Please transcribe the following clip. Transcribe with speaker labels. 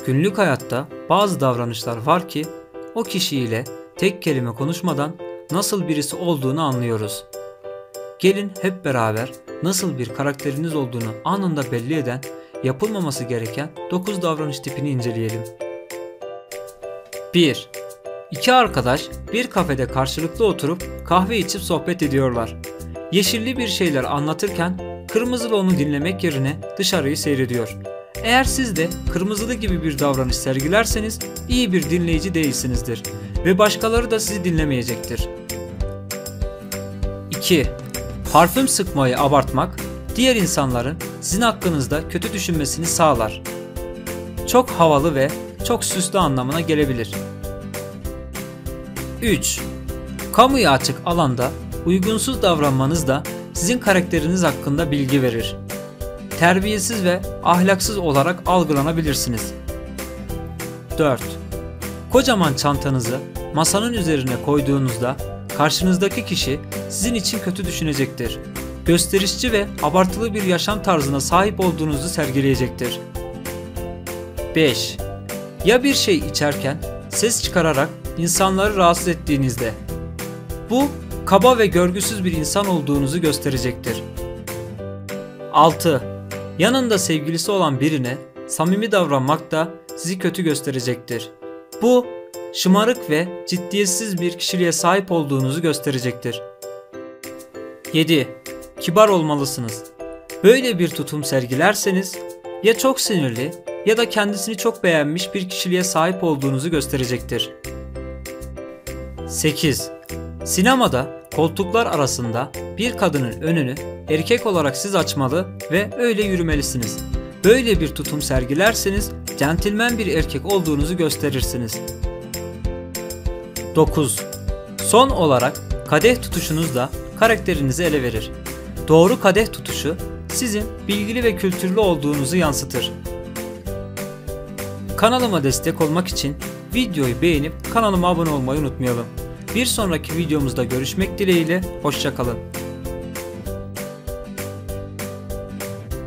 Speaker 1: Günlük hayatta bazı davranışlar var ki o kişiyle tek kelime konuşmadan nasıl birisi olduğunu anlıyoruz. Gelin hep beraber nasıl bir karakteriniz olduğunu anında belli eden, yapılmaması gereken 9 davranış tipini inceleyelim. 1. İki arkadaş bir kafede karşılıklı oturup kahve içip sohbet ediyorlar. Yeşilli bir şeyler anlatırken kırmızılı onu dinlemek yerine dışarıyı seyrediyor. Eğer siz de kırmızılı gibi bir davranış sergilerseniz iyi bir dinleyici değilsinizdir ve başkaları da sizi dinlemeyecektir. 2. Parfüm sıkmayı abartmak, diğer insanların sizin hakkınızda kötü düşünmesini sağlar. Çok havalı ve çok süslü anlamına gelebilir. 3. Kamuya açık alanda uygunsuz davranmanız da sizin karakteriniz hakkında bilgi verir. Terbiyesiz ve ahlaksız olarak algılanabilirsiniz. 4. Kocaman çantanızı masanın üzerine koyduğunuzda karşınızdaki kişi sizin için kötü düşünecektir. Gösterişçi ve abartılı bir yaşam tarzına sahip olduğunuzu sergileyecektir. 5. Ya bir şey içerken ses çıkararak insanları rahatsız ettiğinizde. Bu kaba ve görgüsüz bir insan olduğunuzu gösterecektir. 6. Yanında sevgilisi olan birine samimi davranmak da sizi kötü gösterecektir. Bu şımarık ve ciddiyetsiz bir kişiliğe sahip olduğunuzu gösterecektir. 7. Kibar olmalısınız. Böyle bir tutum sergilerseniz ya çok sinirli ya da kendisini çok beğenmiş bir kişiliğe sahip olduğunuzu gösterecektir. 8. Sinemada koltuklar arasında bir kadının önünü erkek olarak siz açmalı ve öyle yürümelisiniz. Böyle bir tutum sergilerseniz centilmen bir erkek olduğunuzu gösterirsiniz. 9. Son olarak kadeh tutuşunuz da karakterinizi ele verir. Doğru kadeh tutuşu sizin bilgili ve kültürlü olduğunuzu yansıtır. Kanalıma destek olmak için videoyu beğenip kanalıma abone olmayı unutmayalım. Bir sonraki videomuzda görüşmek dileğiyle, hoşça kalın.